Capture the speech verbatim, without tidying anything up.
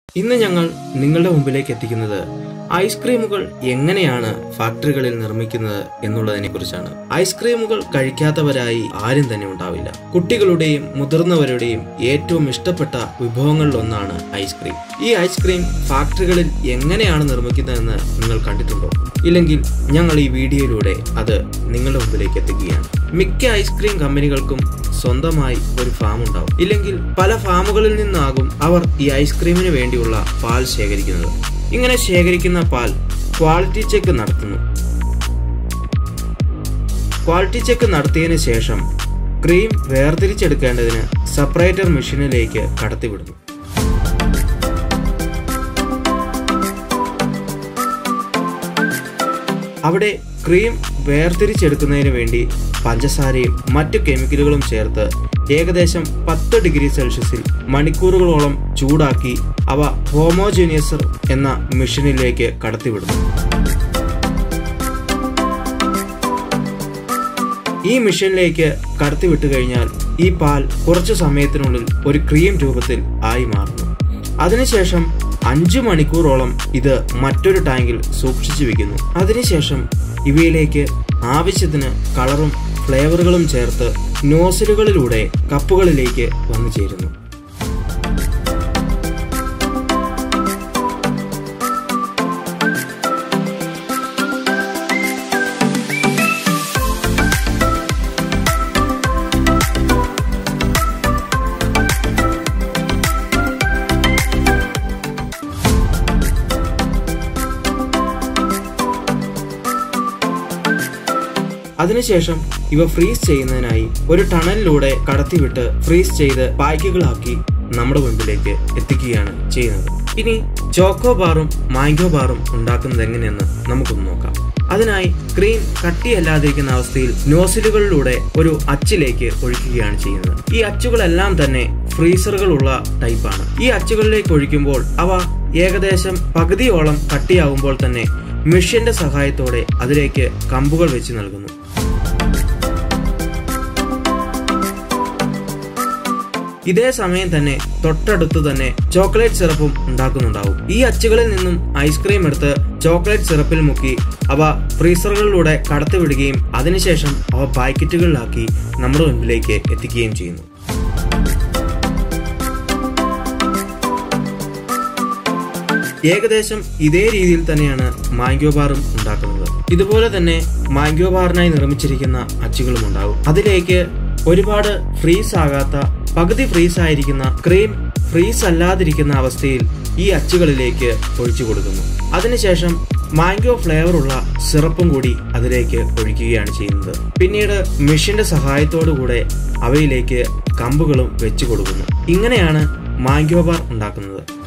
ഇന്ന് ഞങ്ങൾ നിങ്ങളുടെ മുമ്പിലേക്ക് എത്തിക്കുന്നത് ഐസ്ക്രീമുകൾ എങ്ങനെയാണ് ഫാക്ടറികളിൽ നിർമ്മിക്കുന്നത് എന്നുള്ളതിനെ കുറിച്ചാണ്. ഐസ്ക്രീമുകൾ കഴിക്കാത്തവരായി ആരും തന്നെ ഉണ്ടാവില്ല. കുട്ടികളുടെയും മുതിർന്നവരുടെയും ഏറ്റവും ഇഷ്ടപ്പെട്ട വിഭവങ്ങളിലൊന്നാണ് ഐസ്ക്രീം. ഈ ഐസ്ക്രീം ഫാക്ടറികളിൽ എങ്ങനെയാണ് നിർമ്മിക്കുന്നതെന്ന് നിങ്ങൾ കണ്ടിട്ടുണ്ടോ? ഇല്ലെങ്കിൽ ഞങ്ങൾ ഈ വീഡിയോയിലൂടെ അത് നിങ്ങളുടെ മുമ്പിലേക്ക് എത്തിക്കുകയാണ്. മിക്ക ഐസ്ക്രീം കമ്പനികൾക്കും സ്വന്തമായി ഒരു ഫാം ഉണ്ടാവും. ഇല്ലെങ്കിൽ പല ഫാമുകളിൽ നിന്നാകും അവർ ഈ ഐസ്ക്രീമിന് വേണ്ടിയുള്ള പാൽ ശേഖരിക്കുന്നത്. ഇങ്ങനെ ശേഖരിക്കുന്ന പാൽ ക്വാളിറ്റി ചെക്ക് നടത്തുന്നു. ക്വാളിറ്റി ചെക്ക് നടത്തിയതിനു ശേഷം ക്രീം വേർതിരിച്ചെടുക്കേണ്ടതിന് സെപ്പറേറ്റർ മെഷീനിലേക്ക് കടത്തിവിടുന്നു. അവിടെ ക്രീം വേർതിരിച്ചെടുക്കുന്നതിന് വേണ്ടി പഞ്ചസാരയും മറ്റു കെമിക്കലുകളും ചേർത്ത് ഏകദേശം പത്ത് ഡിഗ്രി സെൽഷ്യസിൽ മണിക്കൂറുകളോളം ചൂടാക്കി അവ ഹോമോജീനിയസർ എന്ന മെഷീനിലേക്ക് കടത്തിവിടുന്നു. ഈ മെഷീനിലേക്ക് കടത്തിവിട്ടു കഴിഞ്ഞാൽ ഈ പാൽ കുറച്ചു സമയത്തിനുള്ളിൽ ഒരു ക്രീം രൂപത്തിൽ ആയി മാറുന്നു. അതിനുശേഷം അഞ്ചു മണിക്കൂറോളം ഇത് മറ്റൊരു ടാങ്കിൽ സൂക്ഷിച്ചു വെക്കുന്നു. അതിനുശേഷം ഇവയിലേക്ക് ആവശ്യത്തിന് കളറും ഫ്ലേവറുകളും ചേർത്ത് നോസിലുകളിലൂടെ കപ്പുകളിലേക്ക് വന്നു ചേരുന്നു. അതിനുശേഷം ഇവ ഫ്രീസ് ചെയ്യുന്നതിനായി ഒരു ടണലിലൂടെ കടത്തിവിട്ട് ഫ്രീസ് ചെയ്ത് പായ്ക്കുകളാക്കി നമ്മുടെ മുമ്പിലേക്ക് എത്തിക്കുകയാണ് ചെയ്യുന്നത്. ഇനി ചോക്കോ ബാറും മാംഗോ ബാറും ഉണ്ടാക്കുന്നത് എങ്ങനെയെന്ന് നമുക്കൊന്ന് നോക്കാം. അതിനായി ക്രീം കട്ടിയല്ലാതിരിക്കുന്ന അവസ്ഥയിൽ നോസിലുകളിലൂടെ ഒരു അച്ചിലേക്ക് ഒഴിക്കുകയാണ് ചെയ്യുന്നത്. ഈ അച്ചുകളെല്ലാം തന്നെ ഫ്രീസറുകളുള്ള ടൈപ്പാണ്. ഈ അച്ചുകളിലേക്ക് ഒഴിക്കുമ്പോൾ അവ ഏകദേശം പകുതിയോളം കട്ടിയാകുമ്പോൾ തന്നെ മെഷീന്റെ സഹായത്തോടെ അതിലേക്ക് കമ്പുകൾ വെച്ച് നൽകുന്നു. ഇതേ സമയം തന്നെ തൊട്ടടുത്ത് തന്നെ ചോക്ലേറ്റ് സിറപ്പും ഉണ്ടാക്കുന്നുണ്ടാവും. ഈ അച്ചുകളിൽ നിന്നും ഐസ്ക്രീം എടുത്ത് ചോക്ലേറ്റ് സിറപ്പിൽ മുക്കി അവ ഫ്രീസറുകളിലൂടെ കടത്തിവിടുകയും അതിനുശേഷം അവ പാക്കറ്റുകളിലാക്കി നമ്മുടെ മുമ്പിലേക്ക് എത്തിക്കുകയും ചെയ്യുന്നു. ഏകദേശം ഇതേ രീതിയിൽ തന്നെയാണ് മാംഗോ ബാറും ഉണ്ടാക്കുന്നത്. ഇതുപോലെ തന്നെ മാംഗോ ബാറിനായി നിർമ്മിച്ചിരിക്കുന്ന അച്ചുകളും ഉണ്ടാവും. അതിലേക്ക് ഒരുപാട് ഫ്രീസ് ആകാത്ത പകുതി ഫ്രീസ് ആയിരിക്കുന്ന ക്രീം ഫ്രീസ് അല്ലാതിരിക്കുന്ന അവസ്ഥയിൽ ഈ അച്ചുകളിലേക്ക് ഒഴിച്ചു കൊടുക്കുന്നു. അതിനുശേഷം മാംഗോ ഫ്ലേവർ ഉള്ള സിറപ്പും കൂടി അതിലേക്ക് ഒഴിക്കുകയാണ് ചെയ്യുന്നത്. പിന്നീട് മെഷീന്റെ സഹായത്തോടു കൂടെ അവയിലേക്ക് കമ്പുകളും വെച്ചു കൊടുക്കുന്നു. ഇങ്ങനെയാണ് മാംഗോ ബാർ ഉണ്ടാക്കുന്നത്.